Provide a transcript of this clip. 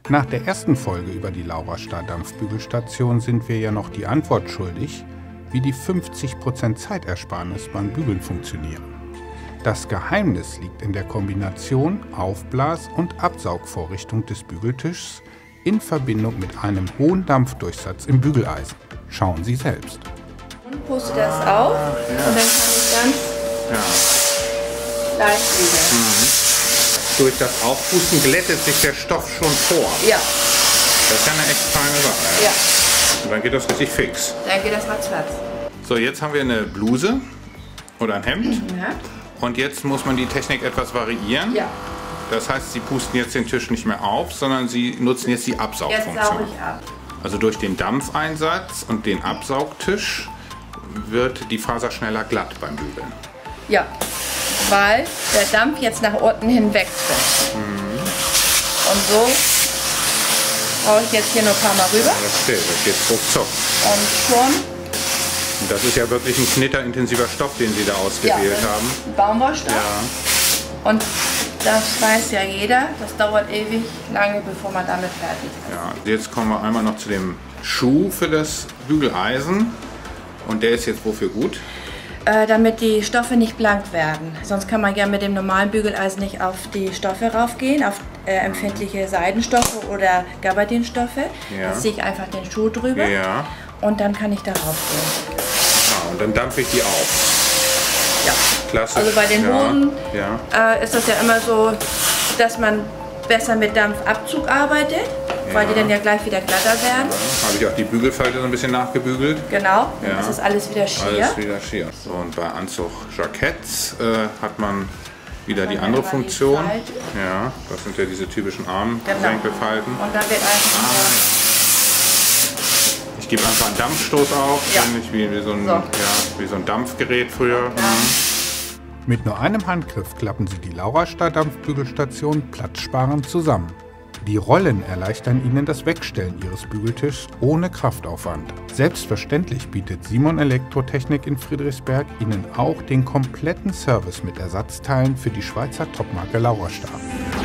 Nach der ersten Folge über die Laurastar Dampfbügelstation sind wir ja noch die Antwort schuldig, wie die 50% Zeitersparnis beim Bügeln funktionieren. Das Geheimnis liegt in der Kombination Aufblas- und Absaugvorrichtung des Bügeltischs in Verbindung mit einem hohen Dampfdurchsatz im Bügeleisen. Schauen Sie selbst. Und puste das auf und dann kann ich ganz leicht bügeln. Durch das Aufpusten glättet sich der Stoff schon vor. Ja. Das ist ja eine echt feine Sache. Ja. Und dann geht das richtig fix. Dann geht das ratzfatz. So, jetzt haben wir eine Bluse oder ein Hemd. Ja. Und jetzt muss man die Technik etwas variieren. Ja. Das heißt, Sie pusten jetzt den Tisch nicht mehr auf, sondern Sie nutzen jetzt die Jetzt Absaugfunktion. sauge ich ab. Also durch den Dampfeinsatz und den Absaugtisch wird die Faser schneller glatt beim Bügeln. Ja, weil der Dampf jetzt nach unten hin wegtritt. Und so brauche ich jetzt hier nur ein paar Mal rüber. Das geht ruckzuck. Und schon. Und das ist ja wirklich ein knitterintensiver Stoff, den Sie da ausgewählt haben. Ein Baumwollstoff. Ja. Und das weiß ja jeder, das dauert ewig lange, bevor man damit fertig ist. Ja, jetzt kommen wir einmal noch zu dem Schuh für das Bügeleisen. Und der ist jetzt wofür gut? Damit die Stoffe nicht blank werden. Sonst kann man ja mit dem normalen Bügeleisen nicht auf die Stoffe raufgehen, auf empfindliche Seidenstoffe oder Gabardinstoffe. Ja. Jetzt ziehe ich einfach den Schuh drüber Ja. und dann kann ich da raufgehen. Ah, und dann dampfe ich die auf. Ja. Klassisch. Also bei den Hosen Ja. ist das ja immer so, dass man besser mit Dampfabzug arbeitet, weil die dann ja gleich wieder glatter werden. Habe ich auch die Bügelfalte so ein bisschen nachgebügelt. Genau, Ja. das ist alles wieder schier. Alles wieder schier. So, und bei Anzug-Jacketts hat man wieder die andere Funktion. Ja, das sind ja diese typischen Armsenkelfalten. Und dann wird einfach Ich gebe einfach einen Dampfstoß auf, Ja. ähnlich wie so ein, So. ja, wie so ein Dampfgerät früher. Mit nur einem Handgriff klappen Sie die Laurastar Dampfbügelstation platzsparend zusammen. Die Rollen erleichtern Ihnen das Wegstellen Ihres Bügeltischs ohne Kraftaufwand. Selbstverständlich bietet Simon Elektrotechnik in Friedrichsberg Ihnen auch den kompletten Service mit Ersatzteilen für die Schweizer Topmarke Laurastar.